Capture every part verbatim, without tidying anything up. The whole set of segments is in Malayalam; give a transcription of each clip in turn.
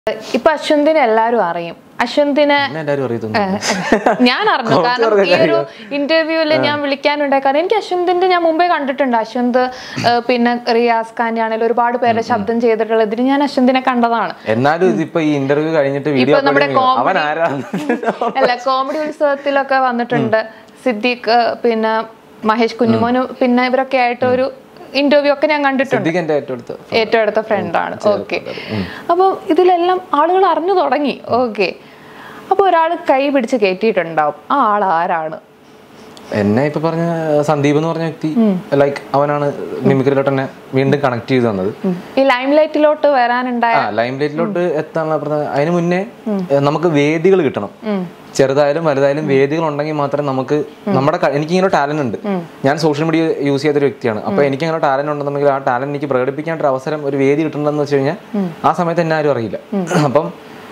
ഇപ്പൊ അശ്വന്തിനെ എല്ലാരും അറിയും. അശ്വന്തിനെ ഞാൻ അറിഞ്ഞു, കാരണം ഈ ഒരു ഇന്റർവ്യൂല് ഞാൻ വിളിക്കാനുണ്ടായി. കാരണം എനിക്ക് അശ്വന്തിന്റെ ഞാൻ മുമ്പേ കണ്ടിട്ടുണ്ട്. അശ്വന്ത് പിന്നെ റിയാസ് ഖാന്റെ ആണെങ്കിലും ഒരുപാട് പേരുടെ ശബ്ദം ചെയ്തിട്ടുള്ളതിന് ഞാൻ അശ്വന്തിനെ കണ്ടതാണ്. എന്നാലും ഇതിപ്പോ ഈ ഇന്റർവ്യൂ കഴിഞ്ഞിട്ട് നമ്മുടെ അല്ല കോമഡി ഉത്സവത്തിലൊക്കെ വന്നിട്ടുണ്ട്. സിദ്ദീഖ് പിന്നെ മഹേഷ് കുഞ്ഞുമോനും പിന്നെ ഇവരൊക്കെ ആയിട്ട് ഒരു ഇന്റർവ്യൂ ഒക്കെ ഞാൻ കണ്ടിട്ടുണ്ട്. ഏറ്റവും അടുത്ത ഫ്രണ്ടാണ്. ഓക്കെ, അപ്പൊ ഇതിലെല്ലാം ആളുകൾ അറിഞ്ഞു തുടങ്ങി. ഓക്കെ, അപ്പൊ ഒരാൾ കൈ പിടിച്ച് കയറ്റിയിട്ടുണ്ടാവും. ആ ആൾ ആരാണ്? എന്നെ ഇപ്പൊ പറഞ്ഞ സന്ദീപ് എന്ന് പറഞ്ഞ വ്യക്തി, ലൈക്ക് അവനാണ് മിമിക്രിയിലോട്ട് തന്നെ വീണ്ടും കണക്ട് ചെയ്ത് തന്നത്. ഈ ലൈം ലൈറ്റിലോട്ട് വരാനുണ്ടായ ലൈം ലൈറ്റിലോട്ട് എത്താനുള്ള പറഞ്ഞത് അതിന് മുന്നേ നമുക്ക് വേദികൾ കിട്ടണം. ചെറുതായാലും വലുതായാലും വേദികൾ ഉണ്ടെങ്കിൽ മാത്രമേ നമുക്ക് നമ്മുടെ എനിക്കിങ്ങനെ ടാലന്റ് ഉണ്ട്. ഞാൻ സോഷ്യൽ മീഡിയ യൂസ് ചെയ്തൊരു വ്യക്തിയാണ്. അപ്പൊ എനിക്ക് അങ്ങനെ ടാലന്റ് ഉണ്ടെന്നുണ്ടെങ്കിൽ ആ ടാലന്റ് എനിക്ക് പ്രകടിപ്പിക്കാനൊരു അവസരം, ഒരു വേദി കിട്ടണമെന്ന് വെച്ച് കഴിഞ്ഞാൽ ആ സമയത്ത് എന്നെ ആരും അറിയില്ല. അപ്പം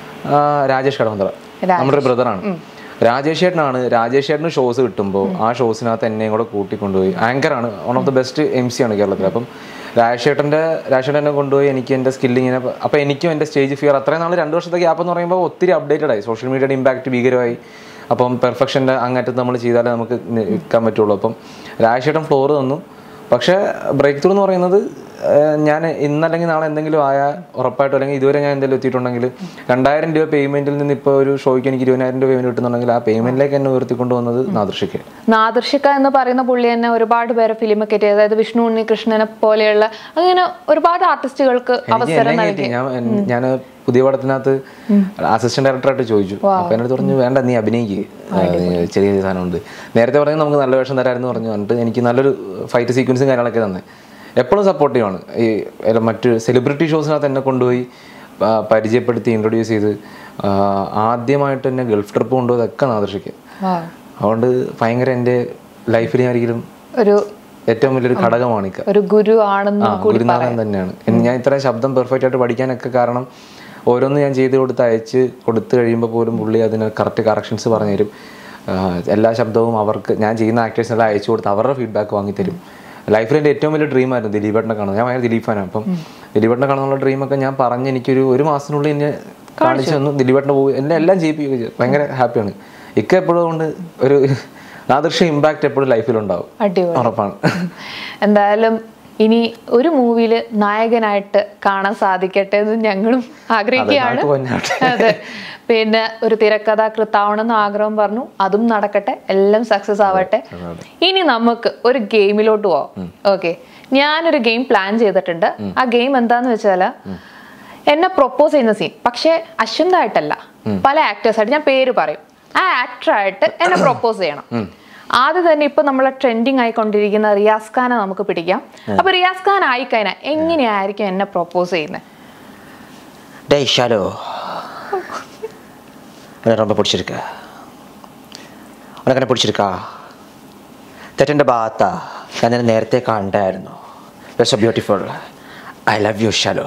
രാജേഷ് കടവന്തറ നമ്മുടെ ഒരു ബ്രദറാണ്. രാജേഷ് ചേട്ടനാണ്. രാജേഷ് ചേട്ടന് ഷോസ് കിട്ടുമ്പോൾ ആ ഷോസിനകത്ത് എന്നെയും കൂടെ കൂട്ടിക്കൊണ്ടുപോയി. ആങ്കറാണ്, one of the best M C ആണ് കേരളത്തിൽ. അപ്പം രാജേഷേട്ടൻ്റെ രാജേഷേട്ടനെ കൊണ്ടുപോയി എനിക്ക് എൻ്റെ സ്കില്ലിങ്ങനെ, അപ്പോൾ എനിക്കും എൻ്റെ സ്റ്റേജ് ഫിയർ അത്രയും നാൾ രണ്ട് വർഷത്തെ ഗ്യാപ്പ് എന്ന് പറയുമ്പോൾ ഒത്തിരി അപ്ഡേറ്റഡ് ആയി. സോഷ്യൽ മീഡിയയുടെ ഇമ്പാക്ട് ഭീകരമായി. അപ്പം പെർഫെക്ഷൻ്റെ അങ്ങറ്റത്ത് നമ്മൾ ചെയ്താലേ നമുക്ക് നിൽക്കാൻ പറ്റുള്ളൂ. അപ്പം രാജേഷേട്ടൻ ഫ്ലോർ തന്നു. പക്ഷേ ബ്രേക്ക് ത്രൂ എന്ന് പറയുന്നത് ഞാൻ ഇന്നല്ലെങ്കിൽ നാളെ എന്തെങ്കിലും ആയാൽ ഉറപ്പായിട്ടും, അല്ലെങ്കിൽ ഇതുവരെ ഞാൻ എന്തെങ്കിലും എത്തിയിട്ടുണ്ടെങ്കിൽ രണ്ടായിരം രൂപ പേയ്മെന്റിൽ നിന്ന് ഇപ്പോൾ ഒരു ഷോയ്ക്ക് എനിക്ക് ഇരുപതിനായിരം രൂപ പേയ്മെന്റ് കിട്ടുന്നുണ്ടെങ്കിൽ ആ പേയ്മെന്റിലേക്ക് എന്നെ ഉയർത്തിക്കൊണ്ട് വന്നത് നാദൃഷിക്ക. നാദൃഷിക എന്ന് പറയുന്ന പുള്ളി തന്നെ ഒരുപാട് പേരെ ഫിലിമൊക്കെ ചെയ്തു. അതായത് വിഷ്ണു ഉണ്ണികൃഷ്ണനെ പോലെയുള്ള അങ്ങനെ ഒരുപാട് ആർട്ടിസ്റ്റുകൾക്ക് അവസരം നൽകി. ഞാൻ പുതിയ പടത്തിനകത്ത് അസിസ്റ്റന്റ് ഡയറക്ടറായിട്ട് ചോദിച്ചു. അപ്പൊ എന്നോട് പറഞ്ഞു, വേണ്ട നീ അഭിനയിക്ക്, ചെറിയ സാധനമുണ്ട്. നേരത്തെ പറഞ്ഞാൽ നമുക്ക് നല്ല വേഷം തരാമെന്ന് പറഞ്ഞു. എന്നിട്ട് എനിക്ക് നല്ലൊരു ഫൈറ്റ് സീക്വൻസും കാര്യങ്ങളൊക്കെ തന്നെ. എപ്പോഴും സപ്പോർട്ടീവാണ്. ഈ മറ്റ് സെലിബ്രിറ്റി ഷോസിനകത്ത് എന്നെ കൊണ്ടുപോയി പരിചയപ്പെടുത്തി ഇൻട്രൊഡ്യൂസ് ചെയ്ത് ആദ്യമായിട്ട് എന്നെ ഗൾഫ് ട്രിപ്പ് കൊണ്ടുപോയതൊക്കെ നാദൃഷിക്ക്. അതുകൊണ്ട് ഭയങ്കര എൻ്റെ ലൈഫിൽ ഞാൻ ഒരിക്കലും ഒരു ഏറ്റവും വലിയൊരു ഘടകമാണ്. ഒരു ഗുരു ആണെന്ന് ഗുരുനാഥൻ തന്നെയാണ്. ഞാൻ ഇത്രയും ശബ്ദം പെർഫെക്റ്റ് ആയിട്ട് പഠിക്കാനൊക്കെ കാരണം ഓരോന്ന് ഞാൻ ചെയ്ത് കൊടുത്ത് അയച്ച് കൊടുത്തു കഴിയുമ്പോൾ പോലും പുള്ളി അതിന് കറക്റ്റ് കറക്ഷൻസ് പറഞ്ഞു തരും. എല്ലാ ശബ്ദവും അവർക്ക് ഞാൻ ചെയ്യുന്ന ആക്ടേഴ്സിനെല്ലാം അയച്ചു കൊടുത്ത് അവരുടെ ഫീഡ്ബാക്ക് വാങ്ങിത്തരും. ലൈഫിൽ എൻ്റെ ഏറ്റവും വലിയ ഡ്രീമായിരുന്നു ദിലീപേട്ടനെ കാണുന്നത്. ഞാൻ ഭയങ്കര ദിലീപ് ഫാനാണ്. അപ്പം ദിലീപേട്ടനെ കാണാനുള്ള ഡ്രീമൊക്കെ ഞാൻ പറഞ്ഞ് എനിക്കൊരു ഒരു മാസത്തിനുള്ളിൽ എന്നെ കാണിച്ചു തന്നു. ദിലീപേട്ടനെ പോയി എന്നെ എല്ലാം ചെയ്യിപ്പിക്കുകയും ചെയ്തു. ഭയങ്കര ഹാപ്പിയാണ്. ഇക്ക എപ്പോഴും കൊണ്ട് ഒരു നാദൃശ്യ ഇമ്പാക്ട് എപ്പോഴും ലൈഫിലുണ്ടാവും. ഉറപ്പാണ്. എന്തായാലും ഇനി ഒരു മൂവിയിൽ നായകനായിട്ട് കാണാൻ സാധിക്കട്ടെ എന്ന് ഞങ്ങളും ആഗ്രഹിക്കുകയാണ്. അതെ, പിന്നെ ഒരു തിരക്കഥാകൃത്താവണമെന്ന് ആഗ്രഹം പറഞ്ഞു, അതും നടക്കട്ടെ, എല്ലാം സക്സസ് ആവട്ടെ. ഇനി നമുക്ക് ഒരു ഗെയിമിലോട്ട് പോവാം. ഓക്കെ, ഞാനൊരു ഗെയിം പ്ലാൻ ചെയ്തിട്ടുണ്ട്. ആ ഗെയിം എന്താന്ന് വെച്ചാല് എന്നെ പ്രൊപ്പോസ് ചെയ്യുന്ന സീൻ, പക്ഷെ അശ്വന്തായിട്ടല്ല, പല ആക്ടേഴ്സായിട്ട് ഞാൻ പേര് പറയും. ആ ആക്ടറായിട്ട് എന്നെ പ്രൊപ്പോസ് ചെയ്യണം. ആദ്യം തന്നെ ഇപ്പൊ നമ്മളെ ട്രെൻഡിങ് ആയിക്കൊണ്ടിരിക്കുന്ന റിയാസ് ഖാനെ നമുക്ക് പിടിക്കാം. അപ്പൊ റിയാസ് ഖാൻ ആയിക്കഴിഞ്ഞാൽ എങ്ങനെയായിരിക്കും എന്നെ പ്രൊപ്പോസ് ചെയ്യുന്നത്? ரொம்ப பிடிச்சிருக்க, ഉനക്ക് എന്നെ പിടിച്ചിരിക്ക. തെറ്റെൻ്റെ ഭാഗത്താ, ഞാൻ നിന്നെ നേരത്തെ കണ്ടായിരുന്നു. So beautiful, I love you ഷാലോ.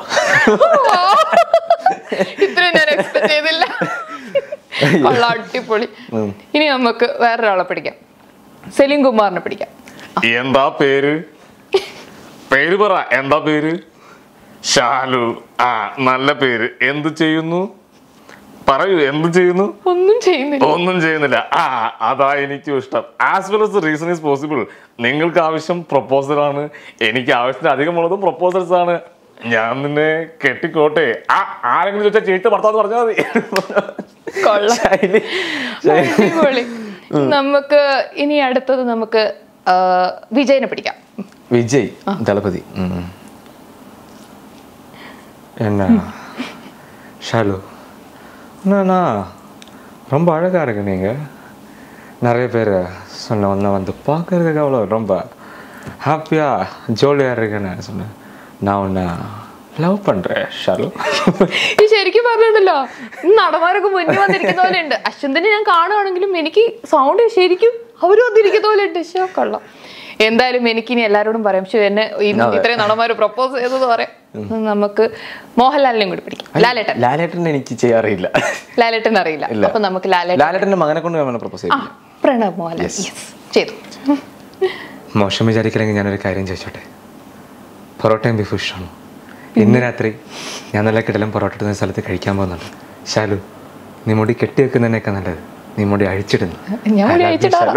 ഇത്രയും ഞാൻ എക്സ്പെക്ട് ചെയ്തില്ല. അടിപൊളി. ഇനി നമുക്ക് വേറൊരാളെ പിടിക്കാം. സെലിം കുമാറിനെ പിടിക്കാം. എന്താ പേര്? പേര് പറ, എന്താ പേര്? ഷാലു. ആ, നല്ല പേര്. എന്ത് ചെയ്യുന്നു? പറയൂ, എന്ത് ചെയ്യുന്നു? ഒന്നും ചെയ്യുന്നില്ല. ഒന്നും ചെയ്യുന്നില്ല. ആ, അതാ എനിക്കും ഇഷ്ടം. As well as the reason is possible. നിങ്ങൾക്ക് ആവശ്യം പ്രൊപ്പോസൽ ആണ്, എനിക്ക് ആവശ്യത്തിന് അധികമുള്ളതും പ്രൊപ്പോസൽസ് ആണ്. ഞാൻ നിന്നെ കെട്ടിക്കോട്ടെ. ആ, ആരെങ്കിലും ചോദിച്ചാൽ ചേച്ചി ഭർത്താവ് പറഞ്ഞാൽ മതി. നമുക്ക് ഇനി അടുത്തത് നമുക്ക് വിജയനെ പിടിക്കാം. വിജയ് ദളപതി. என்ன ஷாலு, அண்ணா ரொம்ப அழகாக இருக்கு. நீங்கள் நிறைய பேர் சொன்ன ஒன்றை வந்து பார்க்கறதுக்கு அவ்வளோ ரொம்ப ஹாப்பியாக ஜோலியாக இருக்குன்னு சொன்னேன். நான் ஒன்று ലവ് പണ്ടേ ഷാലു. ഈ ശരിക്കും പറഞ്ഞിട്ടുണ്ടല്ലോ, നടന്മാരൊക്കെ മുന്നിൽ വന്നിരിക്കുന്ന പോലെ ഉണ്ട്. അശ്വന്തിനെ ഞാൻ കാണുകയാണെങ്കിലും എനിക്ക് സൗണ്ട് ശരിക്കും അവരും വന്നിരിക്കുന്ന പോലെ ഉണ്ട്. ഷോ കൊള്ളാം. എന്തായാലും എനിക്കിനി എല്ലാരോടും പറയാം, പക്ഷെ എന്നെ ഇത്രയും നടന്മാര് പ്രപ്പോസ് ചെയ്തത് പറയാം. നമുക്ക് മോഹൻലാലിനെയും കൂടി പിടിക്കാം. ലാലേട്ടൻ. ലാലേട്ടൻ എനിക്ക് ചെയ്യാറില്ല. ലാലേട്ടൻ അറിയില്ല. അപ്പൊ നമുക്ക് ലാലേട്ടന്റെ മകനെ കൊണ്ട് പ്രപ്പോസ് ചെയ്യാം. പ്രണവ് മോഹൻലാൽ ചെയ്തു. മോശം വിചാരിക്കില്ലെങ്കിൽ ഞാനൊരു കാര്യം ചോദിച്ചോട്ടെ? പൊറോട്ടയും ബീഫ് ഇഷ്ടമാണോ? ഇന്ന് രാത്രി ഞാൻ നല്ല കിടലം പൊറോട്ട ഇടുന്ന സ്ഥലത്ത് കഴിക്കാൻ പോകുന്നുണ്ട്. ശാലു, നീ മുടി കെട്ടി വെക്കുന്നതിനൊക്കെ നല്ലത് നീ മുടി അഴിച്ചിടുന്നു. ഞാൻ മുടി അഴിച്ചിടാ.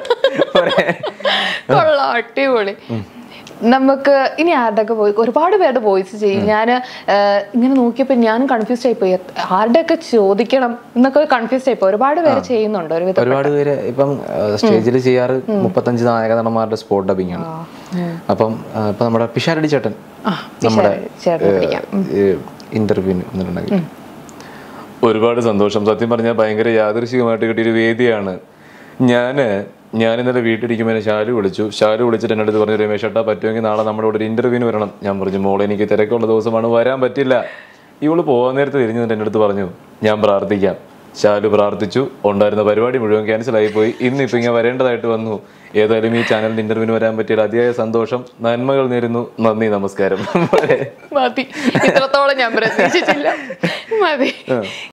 കൊള്ളാം, അടിപൊളി. നമുക്ക് ഇനി ആരുടെയൊക്കെ പോയി ഒരുപാട് പേരുടെ വോയിസ് ചെയ്യും. ഞാൻ ഇങ്ങനെ നോക്കിയപ്പോൾ ഞാനും കൺഫ്യൂസ് ആയിപ്പോയി, ആരുടെയൊക്കെ ചോദിക്കണം എന്നൊക്കെ കൺഫ്യൂസ് ആയിപ്പോയി. ഒരുപാട് പേര് ചെയ്യുന്നുണ്ട്, ഒരുവിധം ഒരുപാട് പേര്. ഇപ്പം സ്റ്റേജിൽ ചെയ്യാറ് മുപ്പത്തഞ്ച് നായക നടന്മാരുടെ സ്പോട്ട് ഡബിങ് ആണ്. അപ്പം ഇപ്പൊ നമ്മുടെ പിഷാരടി ചേട്ടൻ നമ്മുടെ ഇന്റർവ്യൂവിന് വന്നിട്ടുണ്ടെങ്കിൽ ഒരുപാട് സന്തോഷം. സത്യം പറഞ്ഞാൽ ഭയങ്കര യാദൃശികമായിട്ട് കിട്ടിയൊരു വേദിയാണ്. ഞാൻ ഞാൻ ഇന്നലെ വീട്ടിലിരിക്കുമ്പോൾ എന്നെ ശാലു വിളിച്ചു. ശാലു വിളിച്ചിട്ട് എൻ്റെ അടുത്ത് പറഞ്ഞു, രമേശ് ഏട്ടാ പറ്റുമെങ്കിൽ നാളെ നമ്മുടെ ഇവിടെ ഒരു ഇന്റർവ്യൂവിന് വരണം. ഞാൻ പറഞ്ഞു, മോളെ എനിക്ക് തിരക്കുള്ള ദിവസമാണ്, വരാൻ പറ്റില്ല. ഇവള് പോകാൻ നേരത്തെ തിരിഞ്ഞു നിന്നിട്ട് എൻ്റെ അടുത്ത് പറഞ്ഞു, ഞാൻ പ്രാർത്ഥിക്കാം. ശാലു പ്രാർത്ഥിച്ചു. ഉണ്ടായിരുന്ന പരിപാടി മുഴുവൻ ക്യാൻസൽ ആയിപ്പോയി. ഇന്നിപ്പോൾ ഇങ്ങനെ വരേണ്ടതായിട്ട് വന്നു. ഏതായാലും ഈ ചാനലിന്റെ ഇന്റർവ്യൂവിന് വരാൻ പറ്റിയ അതിയായ സന്തോഷം. നന്മകൾ നേരുന്നു. നന്ദി, നമസ്കാരം. മതി, ഇത്രത്തോളം ഞാൻ പ്രതീക്ഷിച്ചില്ല. മതി.